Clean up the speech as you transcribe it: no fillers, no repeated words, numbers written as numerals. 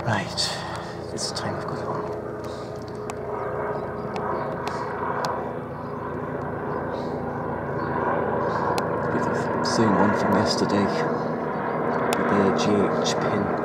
Right, it's time to go home. Same one from yesterday, with the G-HPIN.